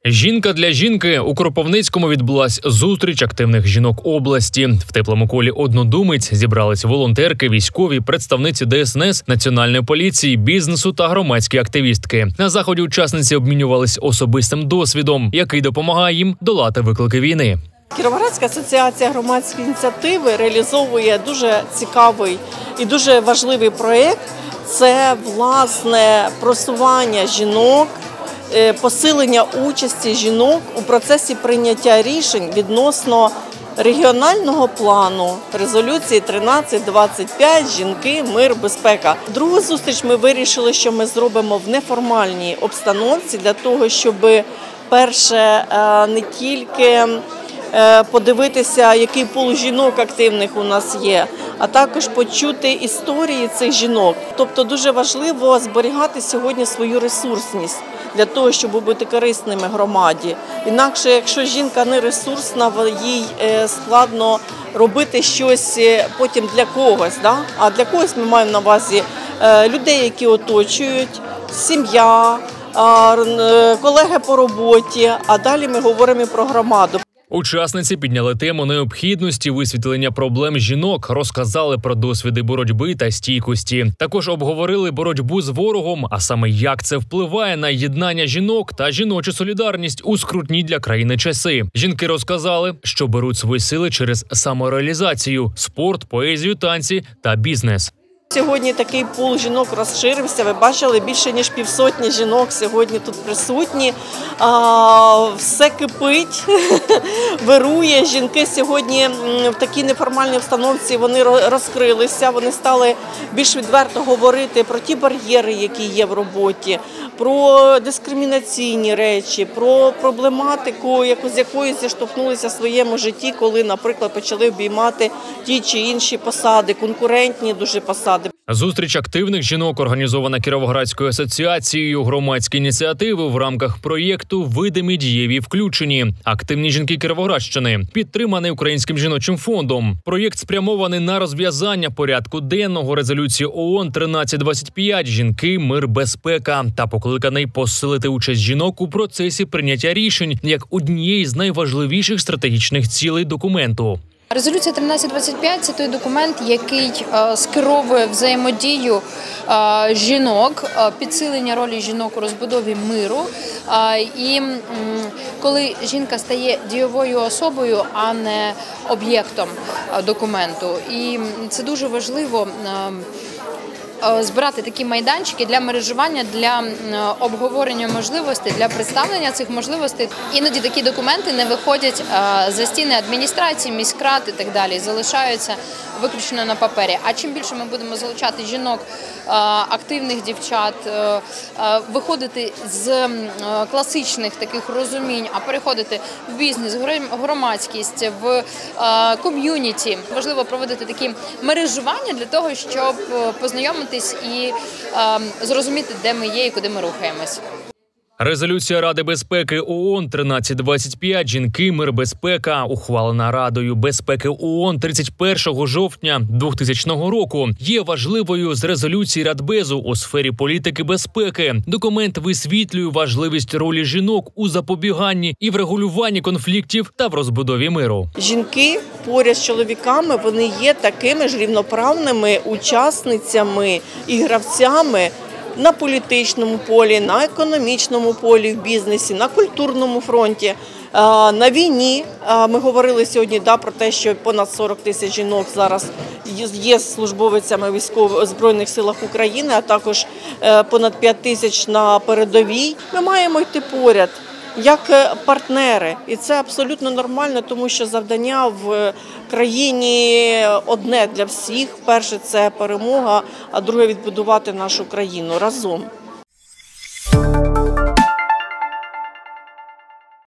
Жінка для жінки. У Кропивницькому відбулась зустріч активних жінок області. В теплому колі однодумиць зібрались волонтерки, військові, представниці ДСНС, Національної поліції, бізнесу та громадські активістки. На заході учасниці обмінювались особистим досвідом, який допомагає їм долати виклики війни. Кіровоградська асоціація громадської ініціативи реалізовує дуже цікавий і дуже важливий проєкт. Це, власне, просування жінок, посилення участі жінок у процесі прийняття рішень відносно регіонального плану резолюції 1325 «Жінки, мир, безпека». Другу зустріч ми вирішили, що ми зробимо в неформальній обстановці для того, щоб, перше, не тільки подивитися, який пул жінок активних у нас є, а також почути історії цих жінок. Тобто дуже важливо зберігати сьогодні свою ресурсність для того, щоб бути корисними громаді. Інакше, якщо жінка не ресурсна, їй складно робити щось потім для когось. А для когось ми маємо на увазі людей, які оточують, сім'я, колеги по роботі, а далі ми говоримо про громаду. Учасниці підняли тему необхідності висвітлення проблем жінок, розказали про досвіди боротьби та стійкості. Також обговорили боротьбу з ворогом, а саме як це впливає на єднання жінок та жіночу солідарність у скрутні для країни часи. Жінки розказали, що беруть свої сили через самореалізацію – спорт, поезію, танці та бізнес. Сьогодні такий пул жінок розширився. Ви бачили, більше ніж 500 жінок сьогодні тут присутні. Все кипить, вирує. Жінки сьогодні в такій неформальній обстановці вони розкрилися, вони стали більш відверто говорити про ті бар'єри, які є в роботі, про дискримінаційні речі, про проблематику, з якою зіштовхнулися в своєму житті, коли, наприклад, почали обіймати ті чи інші посади, конкурентні дуже посади. Зустріч активних жінок організована Кіровоградською асоціацією громадської ініціативи в рамках проєкту «Видимі, дієві, включені». Активні жінки Кіровоградщини, підтриманий Українським жіночим фондом. Проєкт спрямований на розв'язання порядку денного резолюції ООН 1325 «Жінки, мир, безпека» та покликаний посилити участь жінок у процесі прийняття рішень як однієї з найважливіших стратегічних цілей документу. Резолюція 1325 – це той документ, який скеровує взаємодію жінок, підсилення ролі жінок у розбудові миру. І коли жінка стає дієвою особою, а не об'єктом документу. І це дуже важливо збирати такі майданчики для мережування, для обговорення можливостей, для представлення цих можливостей. Іноді такі документи не виходять за стіни адміністрації, міськрад і так далі, залишаються виключно на папері. А чим більше ми будемо залучати жінок, активних дівчат, виходити з класичних таких розумінь, а переходити в бізнес, в громадськість, в ком'юніті. Важливо проводити такі мережування для того, щоб познайомитись і зрозуміти, де ми є і куди ми рухаємось. Резолюція Ради безпеки ООН 1325 «Жінки, мир, безпека», ухвалена Радою безпеки ООН 31 жовтня 2000 року, є важливою з резолюції Радбезу у сфері політики безпеки. Документ висвітлює важливість ролі жінок у запобіганні і врегулюванні конфліктів та в розбудові миру. Жінки поряд з чоловіками, вони є такими ж рівноправними учасницями і гравцями на політичному полі, на економічному полі, в бізнесі, на культурному фронті, на війні. Ми говорили сьогодні про те, що понад 40 тисяч жінок зараз є службовицями Збройних силах України, а також понад 5 тисяч на передовій. Ми маємо йти поряд як партнери. І це абсолютно нормально, тому що завдання в країні одне для всіх. Перше – це перемога, а друге – відбудувати нашу країну разом.